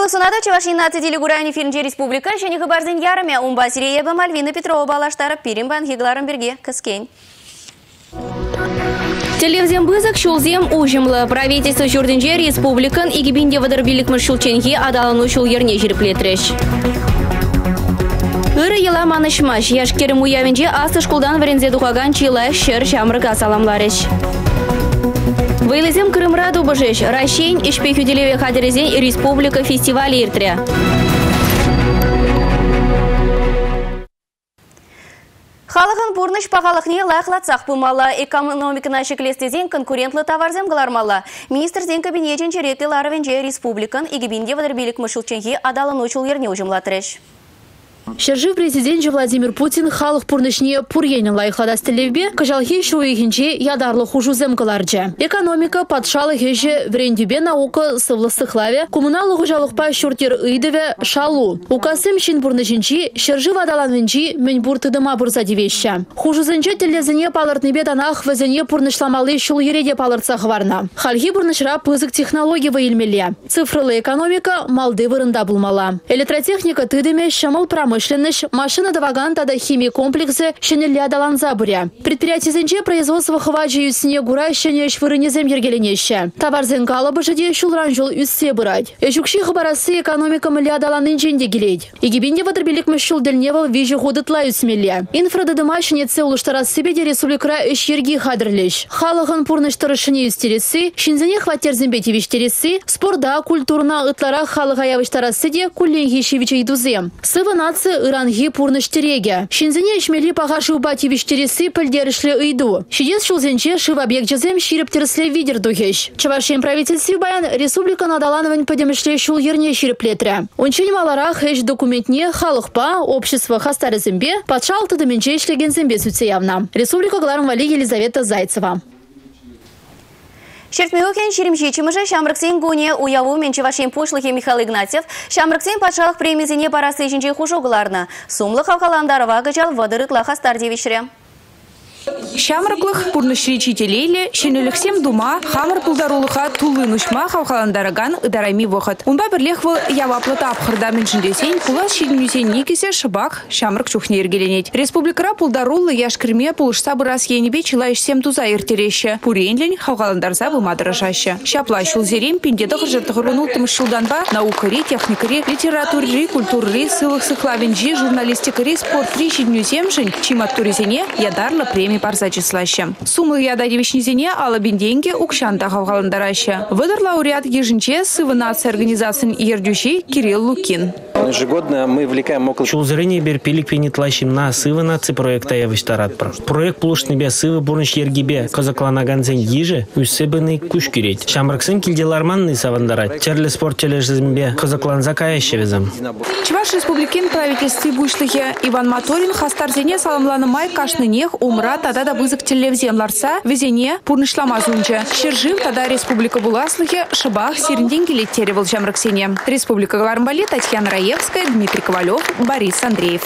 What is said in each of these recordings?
Сонада Чувашин нацидили гурайни фильмде республика, шені хабарзен ярыме, Умбасирееба Мальвина Петрова балаштары Пиримбан Хигларым берге кіскен. Телевизион бызык шулзем ужымлы. Правительство Журдинже республикан игибинде вадырбилик мышшулченхи адалану шул ерне жирплетреш. Иры ела манышмаш. Яшкерім уявенже асты шкулдан варензе духаган чила шыр шамрыга саламларыш. Вайлызем Крымра дубыжеш. Ращень ишпехюделеве хадерезен республика фестиваль иртре. Халықын пурныш пағалықне лайқлатсақ бұмалы. Экономикына шеклестезен конкурентлы товарзем ғылармалы. Министрден кабинетін жеректі ларвенже республикан игибинде вадырбилік мұшылченге адалын учыл ерне ужымлатырыш. Шержив президент Владимир Путин халық пурнышне пуренен лайықладастылевбе, кажалхи шуегінче ядарлы хужузем кыларджа. Экономика патшалы хеже врендюбе наука сывлыстықлаве, коммуналы хужалықпа шуртер ыйдыве шалу. Укасым шин пурнышинчи, шержив адаланвенчи мен буртыдыма бурзадивеща. Хужузенче телезіне палыртнебе танах везіне пурнышламалы шул ереде палыртсақ варна. Хальхи пурнышра пызык технология ваилмеле. Цифрлы экономика малды вырында булмала. Электротехника тыдыме шамал промышленность, машина даваган тада химия комплексы шенелля даланза буря. Предприятие производства хваджи юсне гура шенеш вырынезем ергеленеще. Товарзен калабы жаде шулранжул үссе бырать. Эшукши хабарасы экономика мля даланын женде гелейд. Игибинде вадрбелик мышул дельневал вижу ходытла үсмелля. Инфрадыдыма шенеце улыштарас себеде республикра эш ерги хадрлеш. Халығын пурныштыры шыне үстересі, шинзене хватерзен бетевиштересі, спорда, культурна ытлара халыға явыштарасы де кулленхи шевичей дузем. Сывы нации ыранги пурныштереге. Шинзене ишмели пагашу бативиштересі пілдерішлі ыйду. Шидес шулзенче шив объект жезем ширіптерісле видер духеш. Чавашен правительстве баян республика надалановын подемішле шул ерне шириплетре. Ончен малара хэш документне халықпа общество хастарызембе патшал тыдыменче ишлегензембе сүтсеявна. Республика Гларм Вали Елизавета Зайцева. Шертмеукен шеремшичимыжы Шамрыксен гуне уяву мен Чувашин пошлыхе Михаил Игнатьев Шамрыксен патшалық премизине парасы ешінче хушуғыларны. Сумлы хавкаландарова гычал вадырыкла хастардевишре. Шамрыклых пурнышричителейле шенелексем дума хамыр пулдарулыха тулы нушма хавхаландараган ыдарами вохат. Унба бірлехвыл яваплыта апхырда меншіндесен пулас шиднюсен никесе шыбак шамрык чухне ергеленет. Республикара пулдарулы яшкірме пулышса бұрас енебе чилайшсем туза ертереші. Пуренлен хавхаландарза вымадырышашы. Шапла шулзерем пиндеді ғыржыртығырыну тымышшылданба наукари, техникари, литературри, культурри, сылық сықлавенжи, журналистикари, спортри шиднюсем жын чиматтуризене ядарлы премия парза числаща. Сумлы яда девичнизене алабин деньги укшанда хавгаландараща. Выдар лауреат ежинче сывы нации организации ердющий Кирилл Лукин. Ежегодно мы влекаем около... Чулзырыне берпилик пенитлащим на сывы нации проекта явыштаратпр. Проект плушныбе сывы бурныш ергибе казакланаганзен ежи үссебыны кушкирет. Шамрыксын килделарманный савандарат. Черлі спорт тележизмбе казакланза каящевезем. Чуваш республикин правительстве бушлыхе Иван Моторин хастарзене саламланы май кашнынех умра тада да бызык телевизион ларса везене пурнышламазунче. Шержив тада республика буласлыхе шыбах сиренден келеттері был Шамрыксене. Республика Глармбали, Татьяна Раевская, Дмитрий Ковалев, Борис Андреев.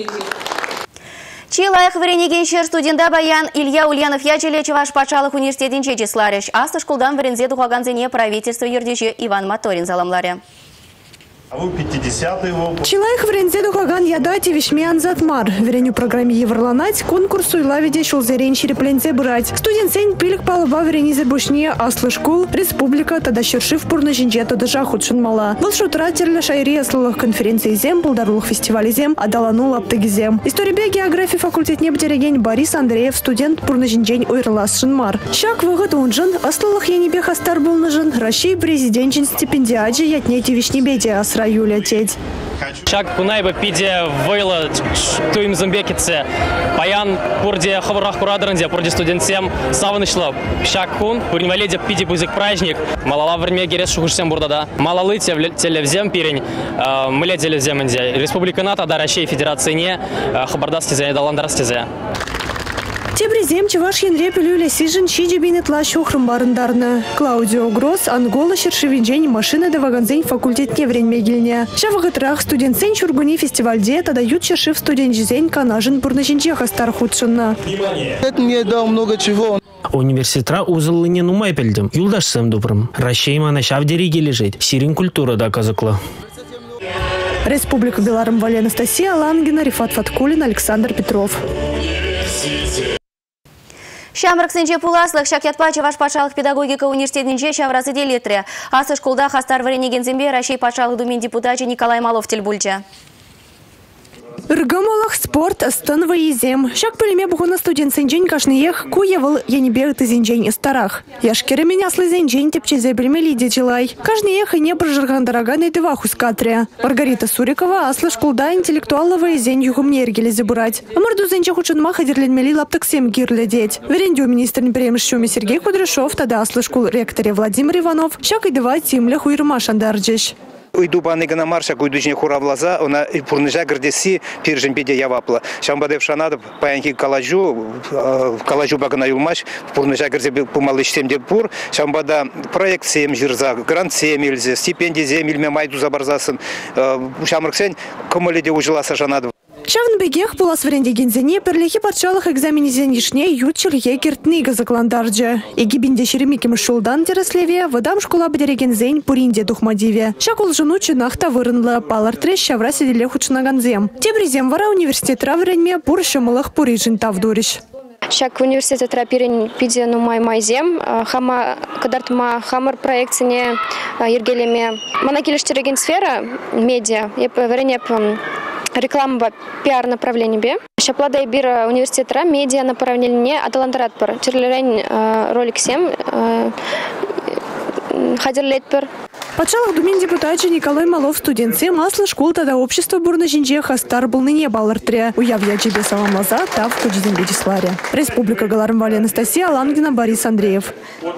Чилайх варенеген шер студента баян Илья Ульянов ячеле Чуваш патшалық университетин чечесларыш. Асты шкулдан варензе духаганзене правительство ердежи Иван Моторин заламларе. Чилайх врензе духаган ядати вишмян затмар. Вреню программе Еврланать конкурсу илавиде шулзерен ширеплензе брать. Студент сень пилик палыба вренизе бушне аслы школ республика тада шершив пурна жинже тада жахудшын мала. Был шутра терлі шайри аслылых конференции зем, полдарулых фестивалей зем, адалану лаптыги зем. История географии факультетне бдереген Борис Андреев студент пурна жинжень ойрлас шынмар. Шак выгод унжын, аслылых енебе хастар был нажын, Россия президентчин стипендиаджи ятнети вишнебеде Юля теть. Шак кунайба пиде войла туим зумбекице паян пурде хаврах курадырынде пурде студентсем савынышлы шак кун пурневаледе пиде бузык праздник малала варме герес шухушсем бурдада малалы телевзем пирень мыле телевземінде республиканата да Россия федерацияне хабардастезе даландарастезе. Тебрезем Чуваш енре пилюле сижен чидебинет лащухрым барындарны. Клаудио Гросс Ангола шершевинжень машина да ваганзень факультет неврень мегильня. Шавагатрах студентсень чургуни фестивальде тада ют шершив студентжизень канажен пурнажинчеха стар худшынна. Это мне дал много чего. Университетра узылыне нумай пельдем. Юлдашсем дупрым. Ращеймана шавдериге лежит. Сирин культура да казакла. Республика Беларусь, Анастасия Лангина, Рифат Фаткулин, Александр Петров. Шамрак сенче пуласлых шакятпа Чаваш патшалық педагогика университетінше шаврасы делетірі. Асы школда хастар варенеген зембе Рашей патшалық думен депутачы Николай Малов телбульча. Ргамолах спорт станово езем. Шак пылеме бұғына студент сенжен кашныех куевал янебег тызенжен старах. Яшкері меня слызенжен тепчезе білмели детилай. Кашныех и не прожиргандараган и девахус катрия. Маргарита Сурикова аслы школда интеллектуалова езен югумне ергеле забурать. Амарду зенче хучынма хадерленмели лаптаксем гирледеть. Верендю министр премьер Сергей Кудряшов тада аслы школ ректоре Владимир Иванов. Шак и дева тимля хуирма шандарджеш. Уйду баныгана марша, куйдучне хуравлаза, она пурныжа гардеси пиржен педе явапла. Шамбаде в шанадов паянки калажу багана юлмаш, пурныжа гарде пумалыш 7 пур, шамбада проект 7 жирза, грант 7 ильзе, стипендия 7 ильме майду забарзасын, шамраксен комоледе ужила шанадов. Шавн бегех пулас вренде гензене перлехи патшалых экзамене зенишне ютчер егертныга закландарджа. Егибинде шеремиким шулдан тереслеве, выдам школа бедерегензень пуринде духмадиве. Шакул жену чинахта вырынла палар трещ шавра сиделе хучнаганзем. Тебризем вара университет равренме пуршымылых пурижин тавдуриш. Шак университет рапирин пиде ну майзем, хама кадартма хамар проектине ергелеме манакилиштереген сфера медиа, веренеп реклама пиар направление бе. Шаплада бира университета медиа направление аталандарат пар. Черлерен ролик 7 хадерлет пар. Патшалых думен депутачы Николай Малов студентсе маслы школ тада общество бурна жинже хастар был ныне балартре. Уявья чебе салам лаза тав кудизен Будисларе. Республика Беларусь, Анастасия Лангина, Борис Андреев.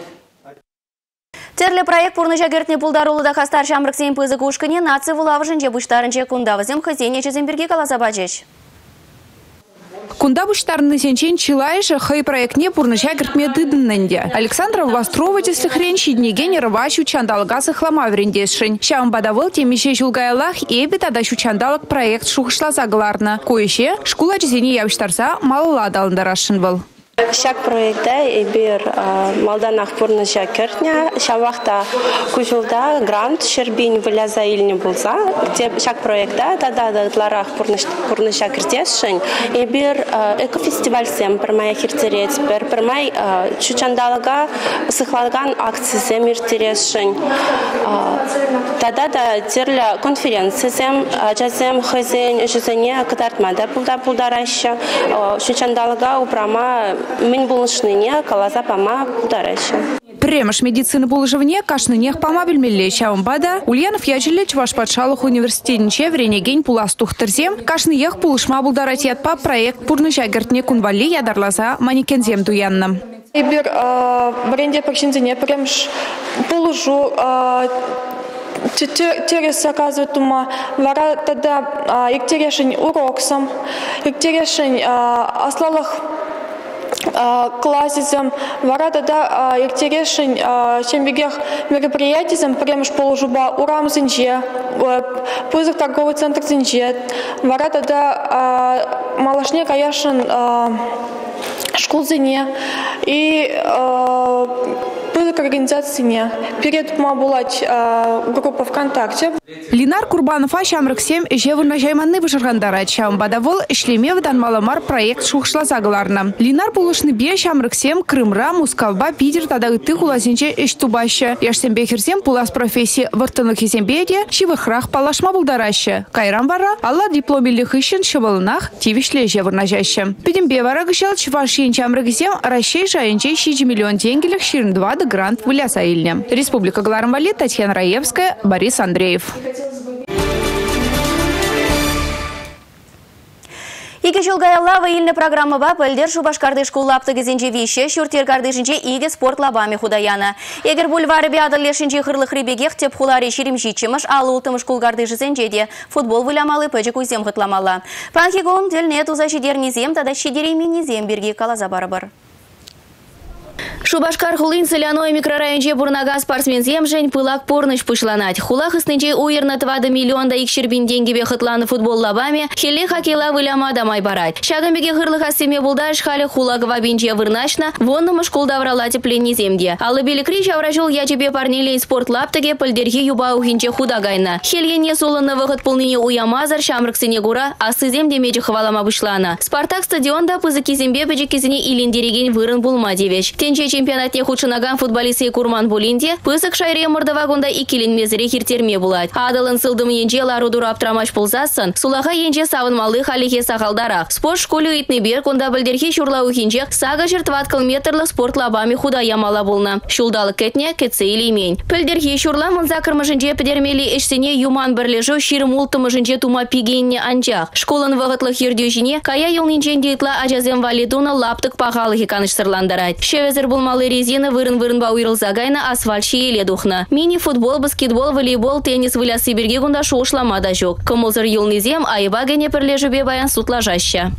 Терле проект пурныжа гертне пулдарулыда хастар шамрыксен пызык ушкыне нации вулавышынче буштарынче кундавызем хызене чеземберге каласабачеш. Кунда буштарны сенчен чилайша хай проектне пурныжа гертме дыдынненде. Александра Вострова теслихрен щиднеген рващу чандалга сахлама врендесшень. Шам бадавыл темище жулгаялах эбит адащу чандалак проект шухшла загларна. Коище школа чезене явштарса малыла далындарашын был. Шак проекта эбир малданах пурныжа кертня, шавахта кужулда грант шербин выляза илне булза. Шак проекта тада датларах пурныжа кертешшень эбир экофестиваль сем пермай хиртерец пермай чучандалага сыхлаган акции сем иртерешшень. Тада да терля конференция сем жазем хызен жизене катартмада пулдараща чучандалага упрама мен булышныне калаза пама пулдараща. Премыш медицины булыжывне кашнынех пама билмелле шаумбада Ульянов яжиле Чуваш патшалых университетинче вренеген пуластухтырзем кашныех пулышма булдаратьятпа проект пурныжа гертне кунвали ядарлаза манекензем дуянным. Эбир бренде пакшинзене премш пулыжу терес оказывает тума вара тогда ектерешень уроксом ектерешень аслалых классизм, вара тогда ектерешень чембегех мероприятием премш положуба урам зинже, пузык торговый центр зинже, вара тогда малашне каяшин школ зине и пузык организации перед мабулать группа ВКонтакте. Линар Курбанов Шамрак 7 жевырна жайманны бышыргандара чам бадавол ишлеме вдан маламар проект шухшла загларна. Линар булышны бе Шамрак 7 Крымра, Мускалба, Питер тадагыты хулазинче эштубаща. Яшсембе хирсем пулас профессии вартынлык хизембеде шивыхрах палашма булдараща. Кайрам вара алла дипломилых ищен шывалынах тивишле жевырна жаща. Пидембе вара гышал чвашин Шамрак 7 Ращей жаинче 6 миллион тенгелях ширин 2 да грант выляса ильня. Республика Беларусь, Татьяна Раевская, Борис Андреев. Ике жылгая лава илне программа ба пөлдер шубашкарды шкуллапты гезенже вище, шүртер кардышынче иге спорт лабами худаяна. Егер бульвары биадырлешінче хырлых ребегех теп хулари ширимжичимыш, алы ултымыш кулгардышызенже де футбол вылямалы пөчі кузем хытламала. Панхигон телне туза шидернезем, тада шидереминезем берге калаза барабар. Шубашкар хулин соляной микрорайонче бурнага спортсмензем жень пылак порныш пушланать. Хулах ыстынче уерна 2 миллионда икшербин деньги хытланы футбол лабами, хеле хоккейла выляма дамай барать. Шагамбеге хырлыха семе булдаш хали хулагова бинче вырнашна, воннама школда врала тепленни земде. Аллы беликрич авражол я тебе парнилей спорт лаптыге пыльдерхи юба ухинче худагайна. Хельене солонны выход полныне уямазар шамрык синегура, а сызем демече хвалама вышлана. Спартак стадионда пызыки зембе пыжекизине илиндереген вырын булмадевеч. Тенче чемпионатне худшынаган футболисты Курман Булинде, пысык шайре мордавагунда икилин мезере хиртерме булать. Адалын сылдым енче ларудур аптрамаш пулзасын, сулаха енче савынмалы халихе сахалдара. Спорт школу итны бер, кунда білдерхи шурла ухинче, сага жертват километрлы спорт лабами худа ямала булна. Шулдалы кетне, кетсе илимень. Пілдерхи шурла мынза кырмышынче педермели эшсене юман бірлежу ширым ултымышынче тума пигенне анчах. Школын вағытлық ердеушіне, кая елнинчен дейтла ажазем валидуна лаптык пағалығы каныш сырландарайд. Шевезер булмалы резина вырын-вырын бауырылза гайна асфальт шиеле духна. Мини-футбол, баскетбол, волейбол, теннис вылясы берге гунда шоушлама да жок. Кымылзыр елнизем, айба гене пірлежубе баян сутлажаща.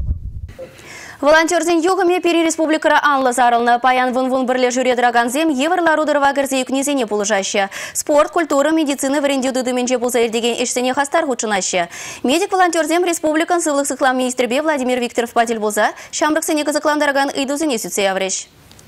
Волонтерзен югаме пери республикара анла зарылны. Паян вун-вун бірле жүре драганзем еврларудырова гірзе юкнезене пулыжаще. Спорт, культура, медицина варенде дудыменче пулза елдеген эшсене хастар худшынаще. Медик-волонтерзем республикан сылық сықлам министрбе Владимир Викторов пател болза, шамрыксене кызыкландараган идузыне сүтсе авреш.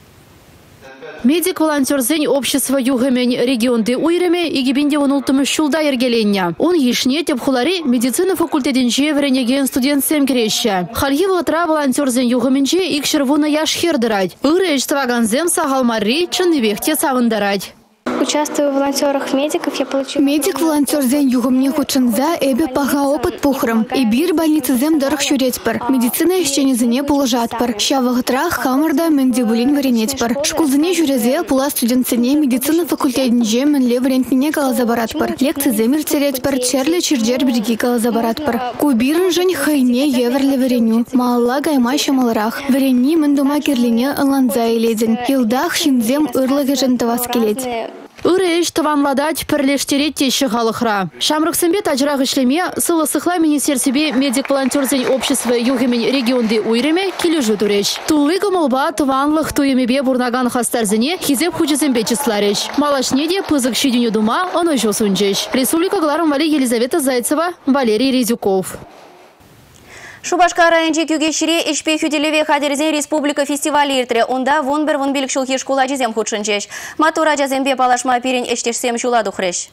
Медик-волонтерзен общество югымен регионды уйреме игибинде унултымы шулда ергеленне. Он ешне тепхулари медицина факультетинче вренеген студентсем кереща. Хальги ватра волонтерзен югыменче икшервуна яш хердырать. Үреш тваганзем сагалмарри чынныбехте савындарать. Участвую в волонтерах медиков, я получила... Медик-волонтер зен югомне худшынза эбе пага опыт пухрым. И бир больницы зем дырых шуретпір. Медицина ещене зене пулыжатпір. Шавығытрах хамырда мендебулин варенетпір. Шкулзыне жүрезе пула студентсене медицина факультетінже мінле варентіне калаза баратпір. Лекции земір теретпір, черлі чирджер бірге калаза баратпір. Кубирын жын хайне еверлі вареню. Маалла гайма шамаларах. Варени міндума керлине ыланза еледін. Елдах шинзем ырлығы жынтывас келет. Үреш тыванладать пірлештерет теші ғалықра. Шамрықсынбе тажырақ ішлеме сылы сықла министерсебе медик-волонтерзен общество югемен регионды уйреме кележу түреш. Тулы гымылба тыванлық туемебе бурнаган хастарзіне хизеп хучызымбе числареш. Малашнеде пызык шеденю дума оны жосунжеш. Республика Гларом Вали Елизавета Зайцева, Валерий Резюков. Шубашкар районче кюгешире эшпе хюделеве хадерзен республика фестивалі иртре. Онда вон-бір вон-билік шулхи школа жезем худшынчеш. Матура жазембе палашма перен эштешсем шула духреш.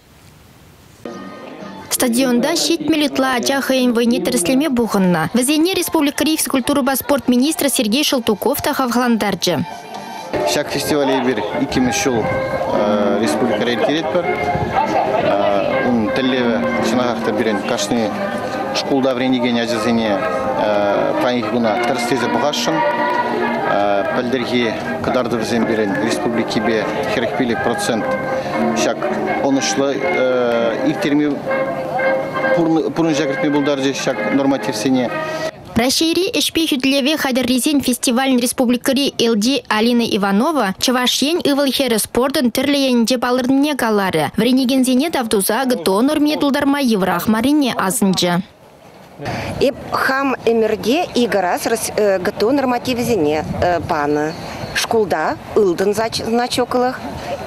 Стадионда щит милитла ачахаем войне треслеме буханна. Везене республика физкультуры ба спорт министра Сергей Шалтуков тахавхландарджи. Шак фестивале бир икимиш жыл республика рейдкеретпір. Он телеве шынағақта бірен кашны школда вренеген әжізіне паникуна тірстезе бұғашын. Пәлдерге кадарды бізен берен республикебе 40% шак онышлы иктерме пұрын жәкіртме бұлдаржы шак нормативсене. Рашири эшпе хюдлеве хадерризен фестиваль республикари ЛД Алина Иванова чавашен ывылхері спортын түрлейенде балырдыне галары. Вренегензене давдуза гытонор медулдарма еврах марине азынжы. И хам эмерде играс гытон нормативзене паны. Школда ылдын значокылых.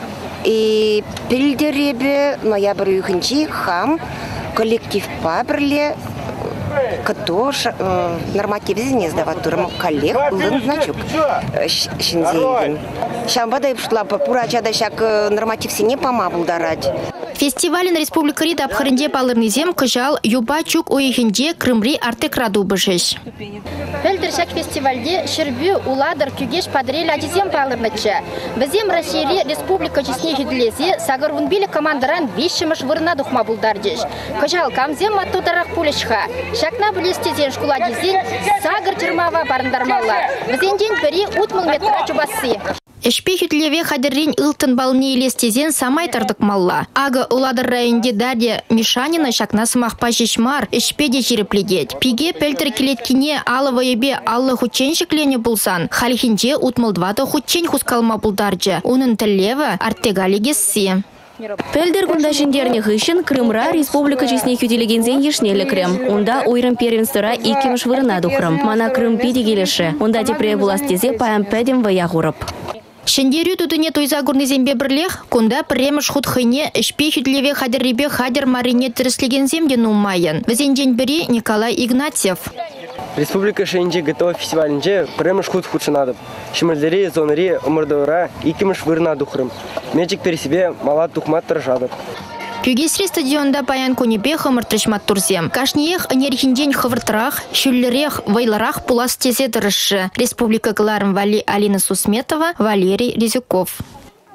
И пильдеребе ноябрь юхынчи хам коллектив пабрле кто нормативзене сдавать турам коллег ылдын значок шинзейден. Шамбада и пшла пурачада шак нормативсене пама булдарать. Фестивален республикари дабхарынде палырнызем кыжал юбачук ойхинде Крымри артек раду бышеш. Пельдершак фестивальде шербю уладыр күгеш падрель адизем палырнычы. Бізем Рашири республика чесне хюдлезе сагарвунбилі командаран вишімыш вырна духма булдардеш. Кыжал камзем маттударак пулешха. Шакна білестезен шкула дизен сагар чырмава барындармалла. Бізенден бірі утмыл метра чубасы. Эшпе хютлеве хадеррин ылтын балне елестезен самай тардык малла. Ага уладыр районде Дарья Мишанина шакна сымақпа жешмар эшпеде жереплегет. Пиге пельтер келеткине алова ебе аллы хученшіклене булсан. Халихинже утмылдвата хучен хускалма булдарджы. Унын тіллеві артегали гесси. Пельдер гундашиндерне хыщен Крымра республика чесне хюделегензен ешнелі крем. Онда ойрым первенстыра икимыш вырына духрым. Мана Крым пиде келеші. Онда тепре буластезе паян пәдем вая ғурып. Шендерю тутыне тойза гурнызембе бірлех, кунда премеш худ хыне ішпе хюдлеве хадерребе хадер марине тіріслеген земде нумайын. Візенден бірі Николай Игнатьев. Республика Шенджи готова фестивалінде премеш худ худшынадып. Шымылдері, зонырі, ымырдаура, икіміш вырна духрым. Мечик пересебе мала тухмат тұржадып. Кюгесри стадионда паян конепе хымыртрышмат турзем. Кашниех энергинден хывыртырах, шүллерех, вайларах пулас тезе тұрышы. Республика Галарым Вали Алина Сусметова, Валерий Резюков.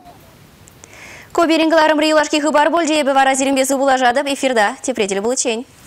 Коберингаларым рыйлашки хыбар больже ебе вара зерембесі булажадып эфирда тепретелі бұл чейн.